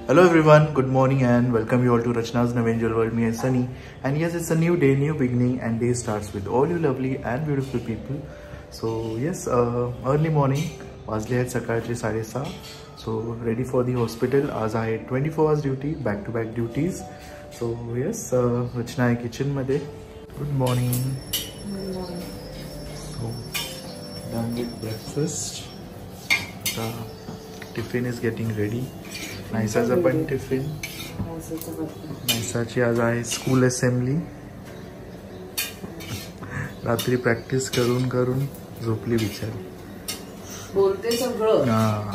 Hello everyone, good morning and welcome you all to Rachna's Navangel World. Me and Sunny, and yes, it's a new day, new beginning, and day starts with all you lovely and beautiful people. So yes, early morning, वाजले आहेत सकाळचे 6:30. So ready for the hospital. आज आहे 24 hours duty, back to back duties. So yes, रचना आहे kitchen मध्ये. Good morning. Good morning. So done with breakfast. The tiffin is getting ready. नायसाचा पण tiffin. नायसाची आज आहे स्कूल असेंब्ली. रात्री प्रॅक्टिस करून करून झोपली बिचारी. बोलते सगळं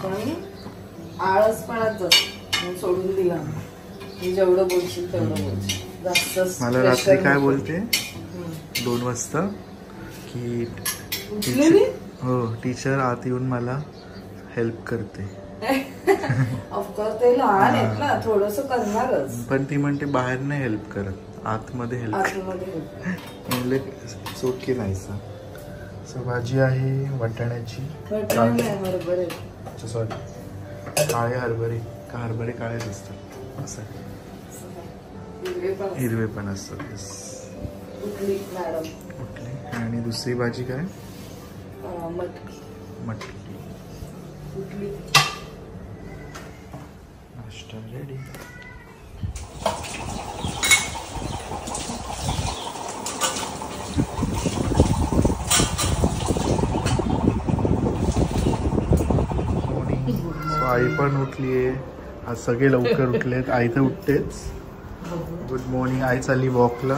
आळसपणाच सोडून दिला. जेवढं बोलशील तेवढं बोलशील. जास्त मला रात्री काय बोलते 2 वाजता की हो टीचर आत येऊन मला हेल्प करते. ऑफकोर्स ते लहान आहेत ना, थोडस करणारच. पण ती म्हणते बाहेर नाही हेल्प करत, आतमध्ये हेल्प म्हणले सोके नाही. सो भाजी आहे वाटाण्याची. हरभरे सॉरी काळे हरभरे का हरभरे काळेच असतात असं. हिरवे पण असतात. उठली आणि दुसरी भाजी काय मटकी. नाश्ता रेडी. सो आई पण उठली आहे. आज सगळे लवकर उठलेत. आई तर उठतेच. Good morning. आई चालली वॉकला.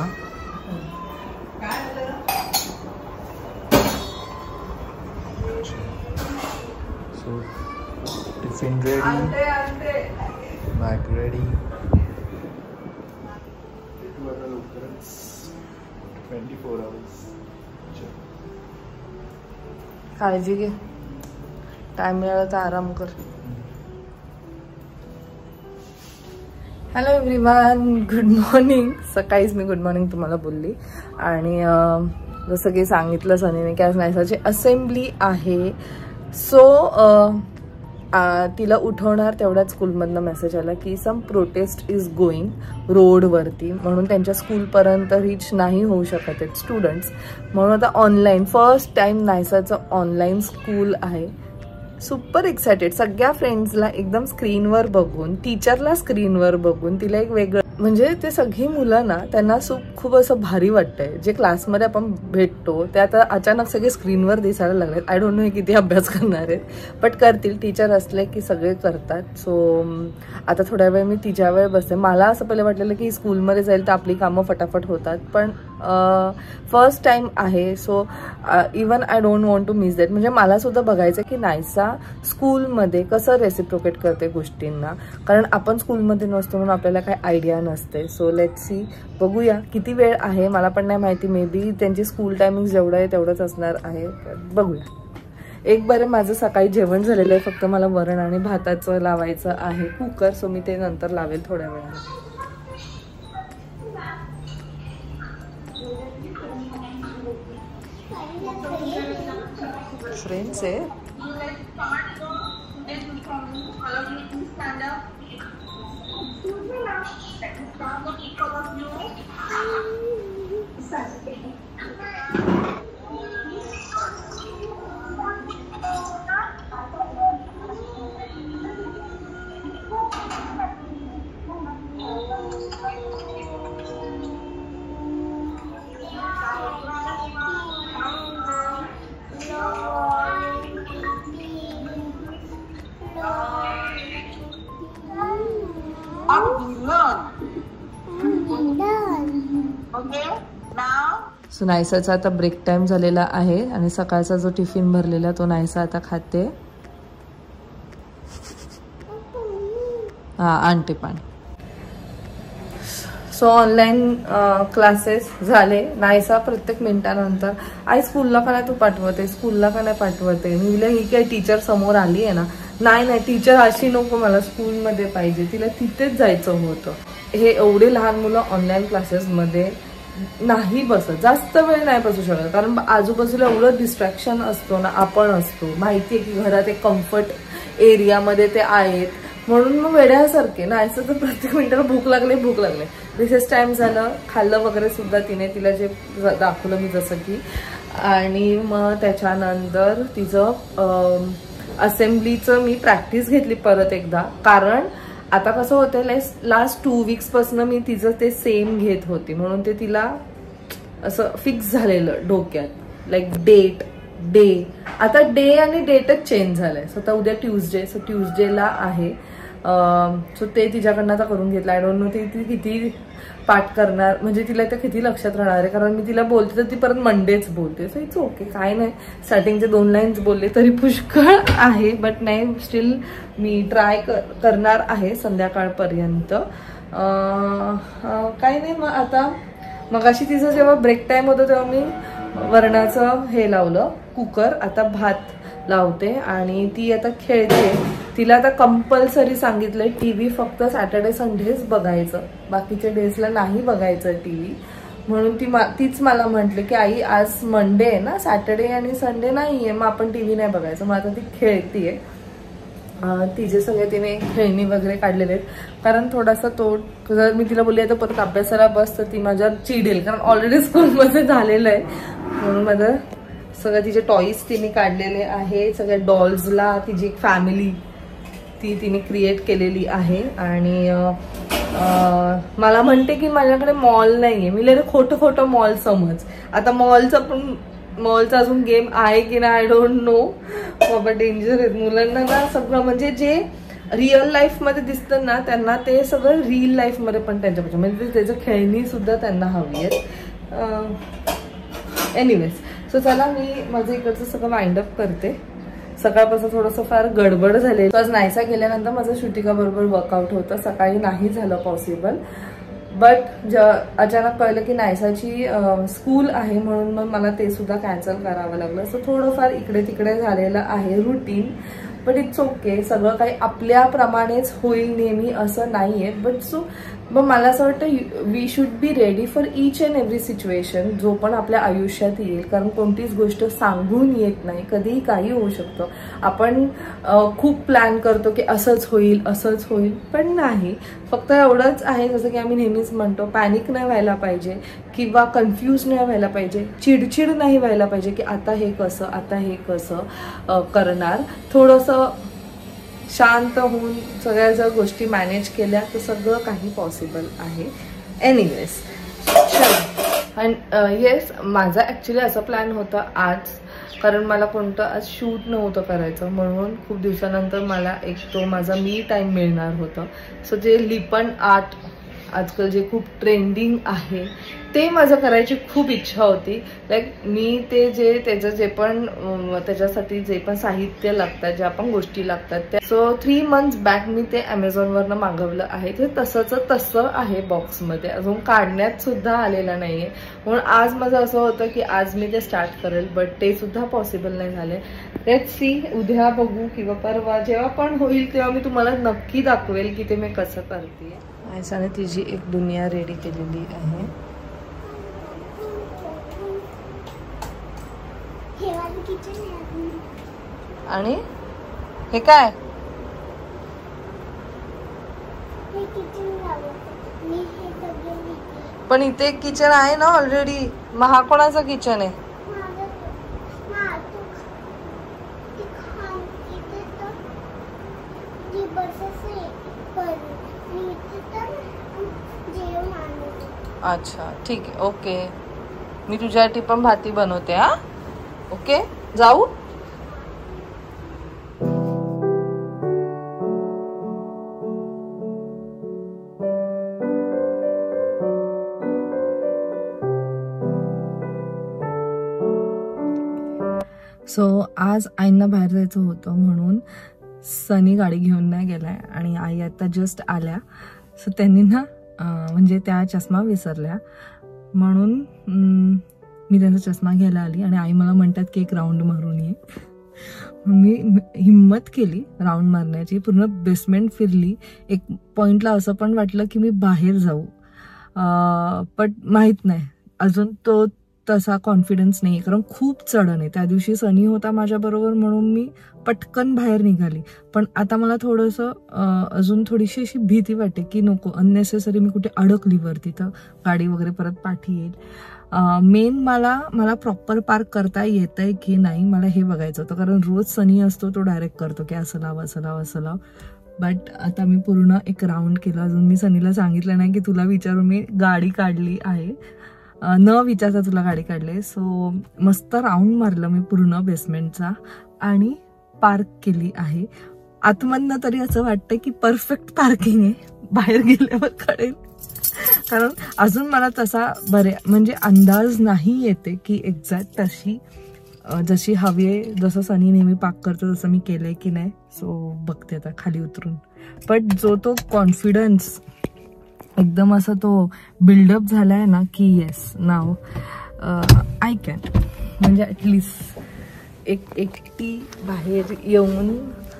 So tiffin ready, bag ready. 24 hours. काळजी घे. टाइम मिळाला तर आराम कर. Hello everyone, good morning. सकाळीच मी गुड मॉर्निंग तुम्हाला बोलली. आणि जसं की सांगितलं सनीने की आज नायसाची असेंब्ली आहे. सो तिला उठवणार तेवढ्याच स्कूलमधनं मेसेज आला की सम प्रोटेस्ट इज गोईंग रोडवरती, म्हणून त्यांच्या स्कूलपर्यंत रीच नाही होऊ शकत आहेत स्टुडंट्स. म्हणून आता ऑनलाईन फर्स्ट टाइम नायसाचं ऑनलाईन स्कूल आहे. Super excited. सगळ्या फ्रेंड्सला एकदम स्क्रीनवर बघून, टीचरला स्क्रीनवर बघून तिला एक वेगळं, म्हणजे ते सगळी मुलं ना त्यांना खूप असं भारी वाटतंय. जे क्लासमध्ये आपण भेटतो ते आता अचानक सगळे स्क्रीनवर दिसायला लागलेत. आय डोंट नो हे किती अभ्यास करणार आहेत, बट करतील. टीचर असले की सगळे करतात. सो आता थोड्या वेळ मी तिच्या वेळ बसते. मला असं पहिले वाटलेलं की स्कूलमध्ये जाईल तर आपली कामं फटाफट होतात, पण फर्स्ट टाइम आहे. So even I don't want to miss that. म्हणजे मला सुद्धा बघायचं की नायसा स्कूलमध्ये कसं रेसिप्रोकेट करते गोष्टींना, कारण आपण स्कूलमध्ये नसतो म्हणून आपल्याला काही आयडिया नसते. सो लेट्स सी, बघूया किती वेळ आहे मला पण नाही माहिती. मे बी त्यांची स्कूल टायमिंग जेवढं आहे तेवढंच असणार आहे, बघूया. एक बरं माझं सकाळी जेवण झालेलं आहे. फक्त मला वरण आणि भाताचं लावायचं आहे कुकर. सो मी ते नंतर लावेल थोड्या वेळाने. फ्रेंड्स आहे. सो नायसाचा आता ब्रेक टाइम झालेला आहे आणि सकाळचा जो टिफिन भरलेला तो नायसा आता खाते. आणते पाणी. सो ऑनलाईन क्लासेस झाले. नायसा प्रत्येक मिनिटानंतर आई स्कूलला का नाही तू पाठवते, स्कूलला का नाही पाठवते. मी बोलले ही काय टीचर समोर आली आहे ना. नाही टीचर अशी नको, मला स्कूलमध्ये पाहिजे. तिला तिथेच जायचं होतं. हे एवढे लहान मुलं ऑनलाईन क्लासेसमध्ये नाही बसत, जास्त वेळ नाही बसू शकत, कारण आजूबाजूला एवढं डिस्ट्रॅक्शन असतो ना. आपण असतो, माहिती आहे की घरात एक कम्फर्ट एरियामध्ये ते आहेत, म्हणून मग वेड्यासारखे ना असं तर प्रत्येक मिनिटाला भूक लागले. रिसेस टाइम झालं, खाल्लं वगैरे सुद्धा तिने, तिला जे दाखवलं मी जसं की. आणि मग त्याच्यानंतर तिचं असेंब्लीचं मी प्रॅक्टिस घेतली परत एकदा, कारण आता कसं होतं लास्ट 2 weeks पासून मी तिचं ते सेम घेत होती, म्हणून ते तिला असं फिक्स झालेलं डोक्यात, लाईक डे. आता डे आणि डेटच चेंज झालंय. सो आता उद्या ट्यूजडे, सो ट्यूजडेला आहे. सो ते तिच्याकडनं आता करून घेतलं. आय डोंट नो ती किती पाठ करणार, म्हणजे तिला ते किती लक्षात राहणार आहे, कारण मी तिला बोलते तर ती परत मंडेच बोलते. सो इट्स ओके, काय नाही. स्टार्टिंगचे 2 लाईन्स बोलले तरी पुष्कळ आहे, बट नाही, स्टील मी ट्राय करणार आहे संध्याकाळपर्यंत. काही नाही. मग आता मगाशी तिचं जेव्हा ब्रेक टाइम होतं तेव्हा मी वरणाचं हे लावलं कुकर, आता भात लावते. आणि ती आता खेळते. तिला आता कंपल्सरी सांगितलंय टीव्ही फक्त सॅटर्डे संडेच बघायचं, बाकीच्या डेजला नाही बघायचं टीव्ही. म्हणून तीच मला म्हटली की आई आज मंडे आहे ना, सॅटर्डे आणि संडे नाहीये, मग आपण टीव्ही नाही बघायचं. मग आता ती खेळतीये. तिचे सगळे तिने खेळणी वगैरे काढलेले आहेत, कारण थोडासा तो जर मी तिला बोलली तर परत अभ्यासाला बस तर ती माझ्यावर चिडेल, कारण ऑलरेडी स्कूलमध्ये झालेलं आहे. म्हणून माझं सगळं तिचे टॉईज तिने काढलेले आहे. सगळ्या डॉल्सला तिची एक फॅमिली तिने क्रिएट केलेली आहे. आणि मला म्हणते की माझ्याकडे मॉल नाहीये. मी लय खोटं मॉल समज. आता मॉलचा अजून गेम आहे की नाही आय डोंट नो. बाबा डेंजर आहेत मुलांना ना सगळं, म्हणजे जे रिअल लाईफ मध्ये दिसतं ना त्यांना ते सगळं रिअल लाईफ मध्ये पण त्यांच्यापासून, म्हणजे त्याचं खेळणी सुद्धा त्यांना हवी आहेत. एनिवेज, सो चला मी माझं इकडचं सगळं वाइंड अप करते. सकाळपासून थोडंसं फार गडबड झाले. आज नायसा गेल्यानंतर माझं श्रुतिका बरोबर वर्कआउट होतं. सकाळी नाही झालं पॉसिबल, बट अचानक कळलं की नायसाची स्कूल आहे, म्हणून मग मला ते सुद्धा कॅन्सल करावं लागलं. सो थोडंफार इकडे तिकडे झालेलं आहे रुटीन, बट इट्स ओके. सगळं काही आपल्याप्रमाणेच होईल नेहमी असं नाहीये. बट सो मग मला असं वाटतं we should be ready for each and every situation, जो पण आपल्या आयुष्यात येईल. कारण कोणतीच गोष्ट सांगून येत नाही, कधीही काही होऊ शकतं. आपण खूप प्लॅन करतो की असंच होईल, पण नाही. फक्त एवढंच आहे, जसं की आम्ही नेहमीच म्हणतो, पॅनिक नाही व्हायला पाहिजे किंवा कन्फ्यूज नाही व्हायला पाहिजे, चिडचिड नाही व्हायला पाहिजे की आता हे कसं करणार. थोडंसं शांत होऊन सगळ्या जर गोष्टी मॅनेज केल्या तर सगळं काही पॉसिबल आहे. एनिवेज, आणि येस, माझा ॲक्च्युली असा प्लॅन होता आज, कारण मला कोणतं आज शूट नव्हतं करायचं, म्हणून खूप दिवसानंतर मला एक तो माझा मी टाईम मिळणार होता. सो जे लिपण आर्ट आजकाल जे खूप ट्रेंडिंग आहे ते माझं करायची खूप इच्छा होती. लाईक मी ते त्याचं जे पण त्याच्यासाठी जे पण साहित्य लागतात, ज्या पण गोष्टी लागतात त्या, सो 3 months बॅक मी ते ॲमेझॉनवरनं मागवलं आहे. ते तसं आहे बॉक्समध्ये, अजून काढण्यात सुद्धा आलेलं नाहीये. म्हणून आज माझं असं होतं की आज मी ते स्टार्ट करेल, बट ते सुद्धा पॉसिबल नाही झाले. लेट्स सी, उद्या बघू किंवा परवा जेव्हा पण होईल तेव्हा मी तुम्हाला नक्की दाखवेल की ते मी कसं करते. आयसाने तिची एक दुनिया रेडी केलेली आहे. आणि हे काय, पण इथे एक किचन आहे ना ऑलरेडी. मग हा कोणाचा किचन आहे? अच्छा ठीक आहे, ओके. मी तुझ्यासाठी पण भाती बनवते. हा ओके, जाऊ. सो आज आईंना बाहेर जायचं होतं, म्हणून सनी गाडी घेऊन नाही गेलाय आणि आई आता जस्ट आल्या. सो त्यांनी ना म्हणजे त्या चष्मा विसरल्या, म्हणून मी त्यांचा चष्मा घ्यायला आली आणि आई मला म्हणतात की एक राऊंड मारून ये. मी हिम्मत केली राऊंड मारण्याची, पूर्ण बेसमेंट फिरली. एक पॉइंटला असं पण वाटलं की मी बाहेर जाऊ, पण माहीत नाही अजून तो तसा कॉन्फिडन्स नाही, कारण खूप चढण आहे. त्या दिवशी सनी होता माझ्याबरोबर म्हणून मी पटकन बाहेर निघाली, पण आता मला थोडंसं अजून थोडीशी अशी भीती वाटते की नको अननेसेसरी मी कुठे अडकली वरती तर गाडी वगैरे परत पाठी येईल. मेन मला प्रॉपर पार्क करता येतंय की नाही मला हे बघायचं होतं, कारण रोज सनी असतो तो डायरेक्ट करतो की असं लाव असं लाव असं लाव. बट आता मी पूर्ण एक राऊंड केला. अजून मी सनीला सांगितलं नाही की तुला विचारून मी गाडी काढली आहे, न विचारता तुला गाडी काढली. सो मस्त राऊंड मारलं मी पूर्ण बेसमेंटचा आणि पार्क केली आहे. आतमधनं तरी असं वाटतं की परफेक्ट पार्किंग आहे, बाहेर गेल्यावर कळेल, कारण अजून मला तसा म्हणजे अंदाज नाही येते की एक्झॅक्ट तशी जशी हवी आहे, जसं सनी नेहमी पार्क करतो तसं मी केलंय की नाही. सो बघते आता खाली उतरून. बट जो तो कॉन्फिडन्स एकदम असा तो बिल्डअप झालाय ना की येस नाव आय कॅन, म्हणजे ॲटलिस्ट एकटी बाहेर येऊन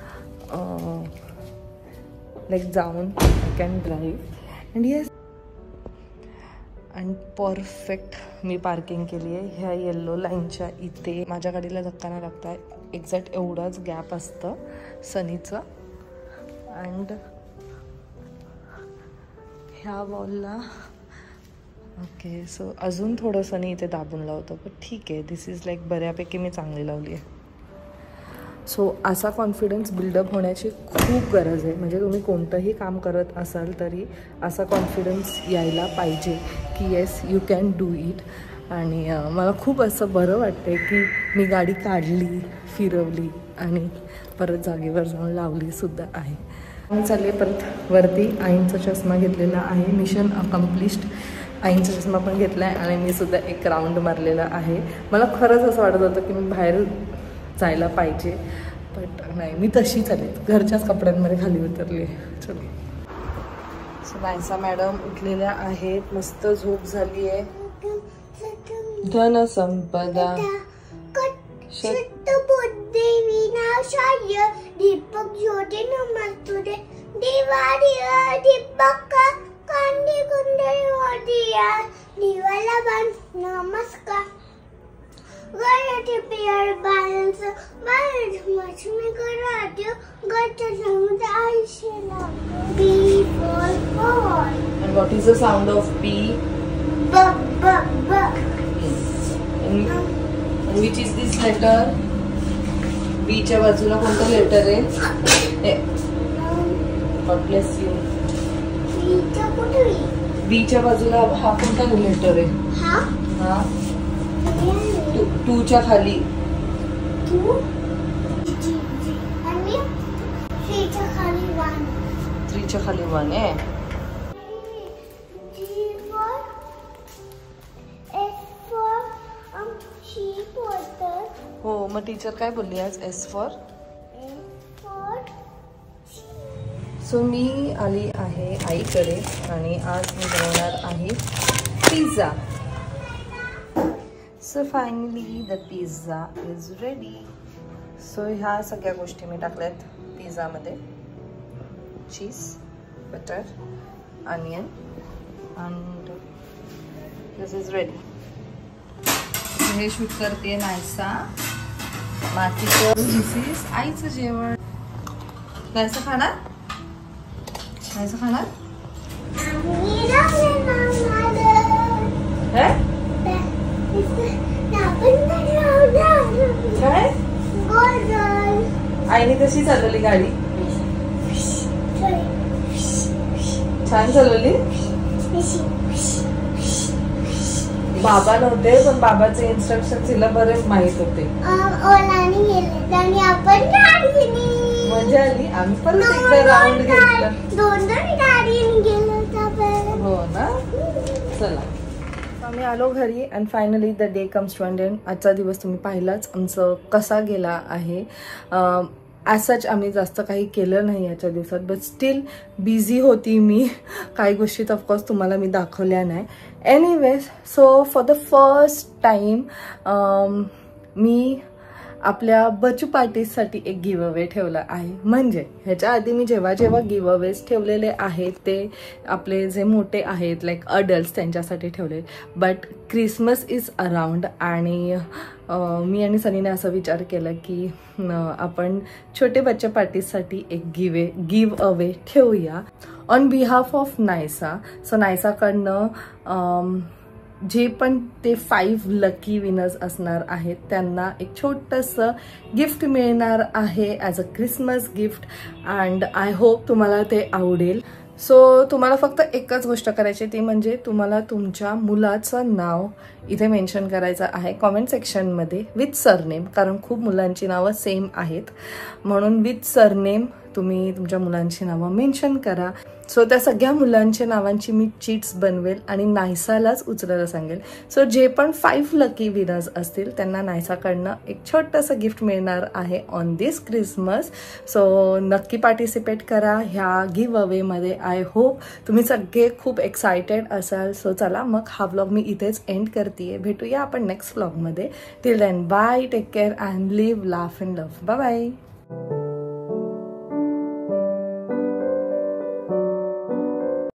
लाईक जाऊन I can drive and yes. आणि परफेक्ट मी पार्किंग केली आहे ह्या येल्लो लाईनच्या इथे. माझ्या गाडीला धक्का नाही लागता, एक्झॅक्ट एवढाच गॅप असतं सनीचं. अँड ह्या वॉलला ओके. सो अजून थोडं सनी इथे दाबून लावतो, पण ठीक आहे, दिस इज लाईक बऱ्यापैकी मी चांगली लावली आहे. सो असा कॉन्फिडन्स बिल्डअप होण्याची खूप गरज आहे. म्हणजे तुम्ही कोणतंही काम करत असाल तरी असा कॉन्फिडन्स यायला पाहिजे की yes you can do it. आणि मला खूप असं बरं वाटतं की मी गाडी काढली, फिरवली आणि परत जागेवर जाऊन लावलीसुद्धा आहे. मी चालले परत वरती. आईंचा चष्मा घेतलेला आहे, मिशन अकम्प्लिश्ड. आईंचा चष्मा पण घेतला आहे आणि मी सुद्धा एक राऊंड मारलेला आहे. मला खरंच असं वाटत होतं की मी बाहेर जायला पाहिजे, बट नाही, मी तशीच आले, घरच्याच कपड्यांमध्ये खाली उतरली. चलो. सो नायसा मॅडम उठलेल्या आहेत, मस्त झोप झाली आहे. धन संपदा दीपक ज्योती नमस्तुते दिवाळी दीपक कांदी कुंडली दिवाला बन नमस्कार गणपती पियर बालन्स लक्ष्मी कराटे गणपती समुद्र आयुष्याला. B for ball. And what is the sound of P? B B B. Yes. And which is this letter? B च्या बाजूला कोणतं लेटर आहे? God bless you. B च्या कुठे? B च्या बाजूला हा कोणता लेटर आहे? हा? हा. 2 च्या खाली. 2 आणि 3 च्या खाली 1. 3 च्या खाली 1 आहे. G for S for sheep water. हो, मग टीचर काय बोलली आज? S for सो मी आली आहे आईकडे आणि आज मी बनवणार आहे pizza. So finally the pizza is ready. So ह्या सगळ्या गोष्टी मी टाकल्यात पिझ्झामध्ये. Cheese, butter, onion and this is ready. हे शूट करते नायसा मातीचं. दिस इज आईचं जेवण. नायसा खाणार? नायसा खाणार? काय? आईने कशी चालवली गाडी? छान चालवली. बाबा नव्हते पण बाबाचे इन्स्ट्रक्शन तिला बरेच माहित होते. मजा आली. आम्ही पण एकदा राऊंड घेतला. हो ना. चला आम्ही आलो घरी and finally the day comes to end. आजचा दिवस तुम्ही पाहिलाच आमचं कसा गेला आहे. ॲज सच आम्ही जास्त काही केलं नाही याच्या दिवसात, बट स्टील बिझी होती मी. काही गोष्टीत ऑफकोर्स तुम्हाला मी दाखवल्या नाही. Anyways, so for the first time मी आपल्या बचू पार्टीसाठी एक गिव्ह अवे ठेवला आहे. म्हणजे ह्याच्या आधी मी जेव्हा जेव्हा गिव्ह अवेज ठेवलेले आहेत ते आपले जे मोठे आहेत लाईक अडल्ट्स त्यांच्यासाठी ठेवले. बट क्रिसमस इज अराउंड आणि मी आणि सनीने असा विचार केला की आपण छोटे बच्चे पार्टीसाठी एक गिव्ह अवे ठेवूया on behalf of Naisa. So नायसाकडनं जे पण ते 5 लकी विनर्स असणार आहेत त्यांना एक छोटंसं गिफ्ट मिळणार आहे as a Christmas gift. And I hope तुम्हाला ते आवडेल. सो तुम्हाला फक्त एकच गोष्ट करायची ती म्हणजे तुम्हाला तुमच्या मुलाचं नाव इथे मेन्शन करायचं आहे कॉमेंट सेक्शनमध्ये विथ सरनेम, कारण खूप मुलांची नावं सेम आहेत म्हणून विथ सरनेम तुम्ही तुमच्या मुलांची नावं मेन्शन करा. सो त्या सगळ्या मुलांच्या नावांची मी चीट्स बनवेल आणि नायसालाच उचलायला सांगेल. सो जे पण 5 लकी विनर्स असतील त्यांना नायसाकडनं एक छोटंसं गिफ्ट मिळणार आहे ऑन दिस क्रिसमस. सो नक्की पार्टिसिपेट करा ह्या गिव्ह अवेमध्ये. आय होप तुम्ही सगळे खूप एक्सायटेड असाल. सो चला मग हा व्लॉग मी इथेच एंड करते. भेटूया आपण नेक्स्ट व्लॉगमध्ये. Till then bye, take care and live, laugh and love. Bye bye.